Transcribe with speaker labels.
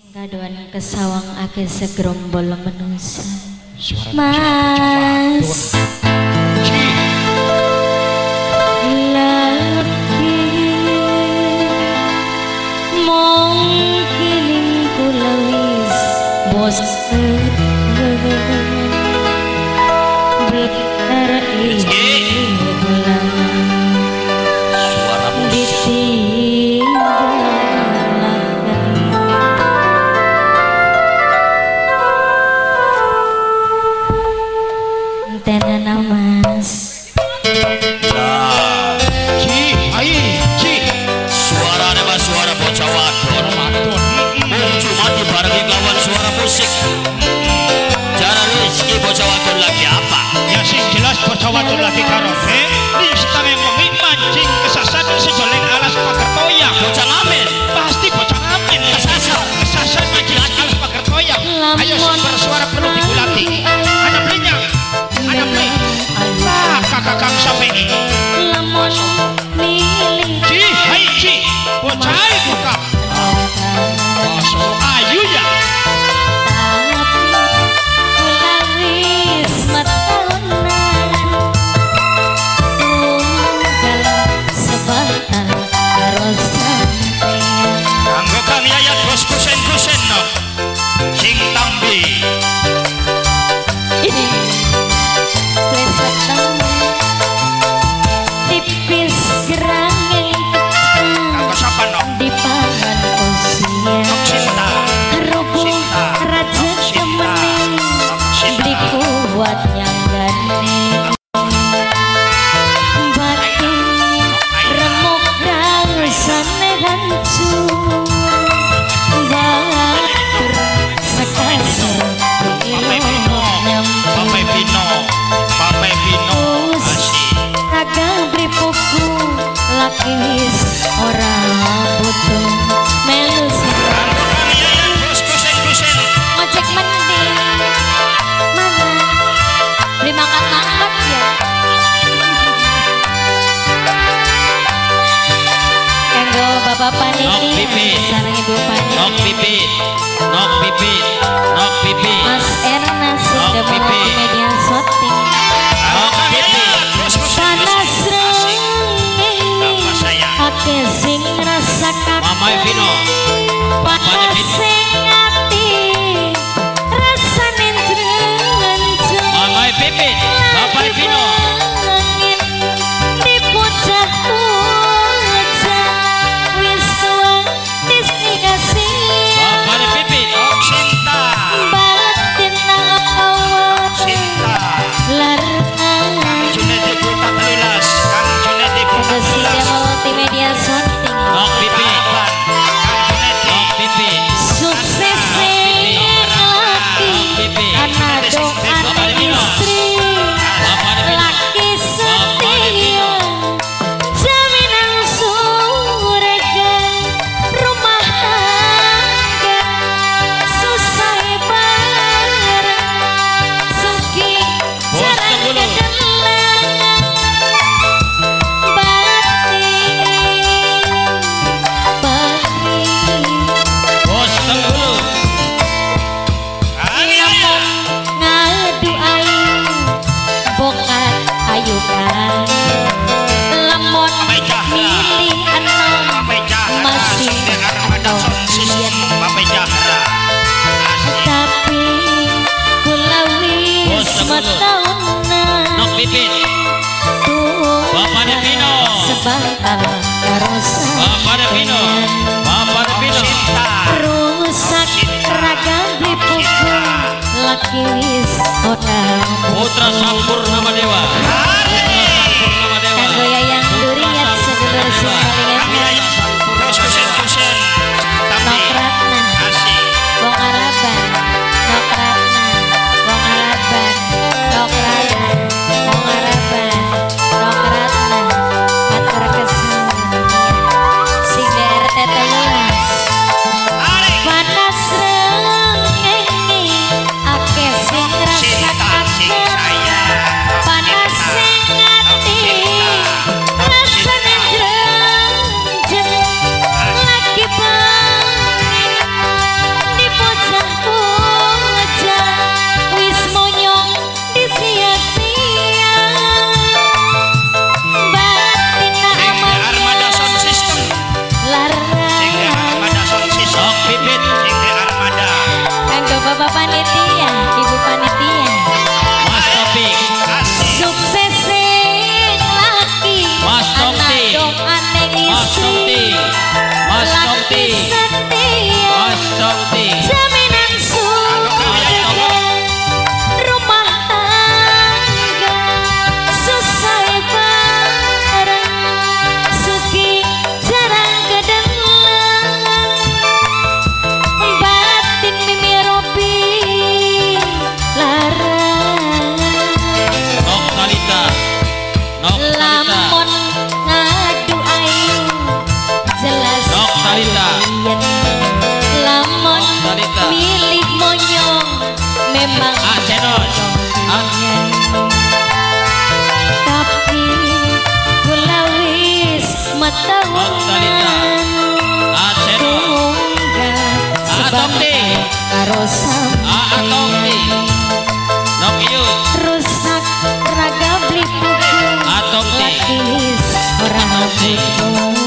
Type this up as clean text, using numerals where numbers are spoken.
Speaker 1: Gaduan kesawang ake segerombol manusia.
Speaker 2: Mas
Speaker 1: lagi mungkin kula wis bosen bener ilang
Speaker 2: Suara musik
Speaker 1: tenana mas
Speaker 2: suaranya mas suara bocah wadon cuma dibarengi kawan suara musik cara Rizky bocah wadon lagi apa
Speaker 3: Ya sing jelas bocah wadon lagi karaoke Listang yang wengi mancing kesasar sejoleng alas pagertoya
Speaker 2: bocah ngamen
Speaker 3: pasti bocah ngamen kesasar mancing alas pagertoya ayo bersuara perlu digulati ada belinya ada beli lah kakak kang sampai
Speaker 1: lamun milih
Speaker 3: Ci hai Ci bocah itu kak ayu ya Anggo kang yayat bos kusen-kusen no sing tambi
Speaker 1: tipis gerang
Speaker 3: anggo sapa no
Speaker 1: dipangan usia
Speaker 3: cinta
Speaker 1: rubuh raja temenin beli kuat nyanggane batin remuk rasane hancur batur sekasar
Speaker 3: Papai Pino asih
Speaker 1: raga bripuku laki wis ora butuh melu
Speaker 3: anggo kang yayat bos kusen-kusen
Speaker 1: ngecek mending mana beli mangkat ya kanggo bapak
Speaker 2: Nok
Speaker 1: panitia
Speaker 2: pipit.
Speaker 1: sareng ibu
Speaker 2: nok
Speaker 1: panitia
Speaker 2: pipit
Speaker 1: Mas Ernest
Speaker 2: Nok
Speaker 1: sudah
Speaker 2: pipit.
Speaker 1: mulai media syuting
Speaker 3: anggo kang yayat bos
Speaker 1: panas
Speaker 3: kusen-kusen apa saya
Speaker 1: ake sing rasakan
Speaker 2: Mama Vino
Speaker 1: panas sing ati rasane njrenjen
Speaker 2: Mama Pipit Bapak Vino
Speaker 1: angin di pucah-pucah wis tua disingasi
Speaker 2: Bapak Pipit
Speaker 3: cinta
Speaker 1: batin awak
Speaker 3: cinta
Speaker 1: larang
Speaker 3: Junedi Buta Telulas Kang Junedi Buta
Speaker 1: Sudah
Speaker 3: Telulas
Speaker 1: multimedia syuting
Speaker 2: Nok Pipit
Speaker 3: Kang Junedi
Speaker 2: Nok Pipit
Speaker 1: sukses sing laki anak doa istri laki setia jaminan surga rumah tangga susah bareng suki
Speaker 2: Bos
Speaker 1: jarang
Speaker 2: Tenggulu.
Speaker 1: kedenangan batin
Speaker 2: Bos Tenggulu
Speaker 1: lamun ngadu ayu bokat ayukan lamun
Speaker 3: Papai Jahra.
Speaker 1: milih anom
Speaker 3: Papai Jahra
Speaker 1: masih
Speaker 3: Armada
Speaker 1: atau
Speaker 3: Sonsis
Speaker 1: yen
Speaker 3: Papai Jahra
Speaker 1: tapi kula
Speaker 2: Bos
Speaker 1: wis
Speaker 2: Tenggulu.
Speaker 1: mataunan
Speaker 2: Nok Pipit Bapak Devino.
Speaker 1: sebantal karosa
Speaker 2: Bapak Vino Bapak Vino
Speaker 3: cinta
Speaker 1: rusak raga blipuku laki wis ora
Speaker 2: Putra Sampurna Dewa Sampurna Dewa
Speaker 1: kanggo yayang duriat sedulur sing paling
Speaker 3: Kang yayat bos kusen-kusen Tambi
Speaker 1: Nokratna
Speaker 3: asih
Speaker 1: wong Araban Nokratna wong Araban Nokratna wong Araban Nokratna matur kesuwun sing RT 13 panas rengenge akeh sing
Speaker 3: cinta sing
Speaker 1: rasakaken
Speaker 3: sayang
Speaker 1: Bapak panitia, Ibu panitia.
Speaker 2: Mas Topik.
Speaker 1: Sukses sing laki.
Speaker 2: Mas Topik.
Speaker 1: Dong aneh
Speaker 2: Mas
Speaker 1: istri.
Speaker 2: Topik. Mas
Speaker 1: Laki
Speaker 2: Topik.
Speaker 1: setia.
Speaker 2: Mas Topik.
Speaker 1: Jaminan surga. Rumah tangga selesai bareng. Suki jarang kedengeran. Batin Mimi Robi larang.
Speaker 2: Nok Talita. Nok Talita.
Speaker 1: Lamun ngadu ayu jelas
Speaker 2: Nok Talita.
Speaker 1: yen. Lamun
Speaker 2: Nok Talita.
Speaker 1: milih monyong memang
Speaker 2: Cenos.
Speaker 1: tapi kula wis
Speaker 2: Nok Talita.
Speaker 1: matahunan
Speaker 2: Cenos.
Speaker 1: tunggal sebab
Speaker 2: Topik.
Speaker 1: karo
Speaker 2: Topik.
Speaker 1: sampeyan
Speaker 2: Nok Iyut.
Speaker 1: rusak raga beli buku
Speaker 2: Topik.
Speaker 1: lakis orang
Speaker 2: Topik.
Speaker 1: buku